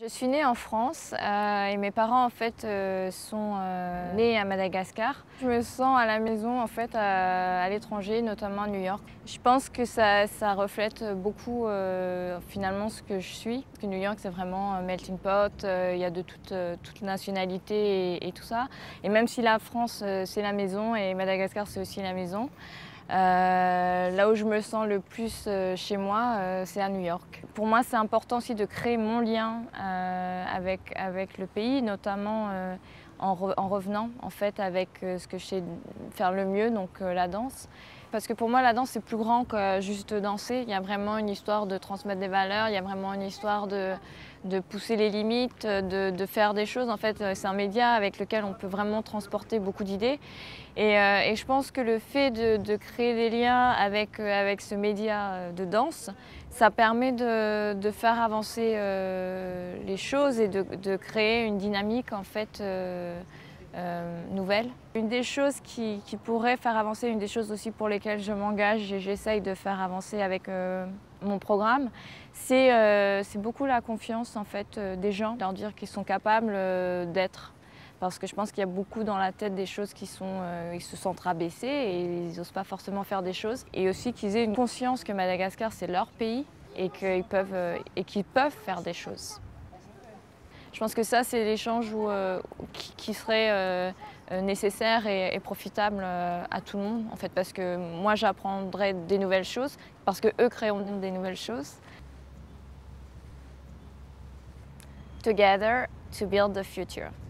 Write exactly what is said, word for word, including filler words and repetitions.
suis née en France euh, et mes parents en fait euh, sont euh, nés à Madagascar. Je me sens à la maison en fait à, à l'étranger, notamment à New York. Je pense que ça, ça reflète beaucoup euh, finalement ce que je suis. Parce que New York c'est vraiment un melting pot, euh, il y a de toutes toute nationalités et, et tout ça. Et même si la France euh, c'est la maison et Madagascar c'est aussi la maison, Euh, là où je me sens le plus euh, chez moi, euh, c'est à New York. Pour moi, c'est important aussi de créer mon lien euh, avec, avec le pays, notamment euh, en, re, en revenant en fait avec euh, ce que je sais faire le mieux, donc euh, la danse. Parce que pour moi, la danse, c'est plus grand que juste danser. Il y a vraiment une histoire de transmettre des valeurs, il y a vraiment une histoire de, de pousser les limites, de, de faire des choses. En fait, c'est un média avec lequel on peut vraiment transporter beaucoup d'idées. Et, euh, et je pense que le fait de, de créer des liens avec, euh, avec ce média de danse, ça permet de, de faire avancer euh, les choses et de, de créer une dynamique en fait euh, euh, nouvelle. Une des choses qui, qui pourrait faire avancer, une des choses aussi pour lesquelles je m'engage et j'essaye de faire avancer avec euh, mon programme, c'est euh, beaucoup la confiance en fait euh, des gens, leur dire qu'ils sont capables euh, d'être. Parce que je pense qu'il y a beaucoup dans la tête des choses qui sont, euh, ils se sentent rabaissés et ils n'osent pas forcément faire des choses. Et aussi qu'ils aient une conscience que Madagascar c'est leur pays et qu'ils peuvent, euh, et qu'ils peuvent faire des choses. Je pense que ça c'est l'échange euh, qui, qui serait euh, nécessaire et, et profitable euh, à tout le monde en fait, parce que moi j'apprendrai des nouvelles choses, parce que eux créeront des nouvelles choses. Together to build the future.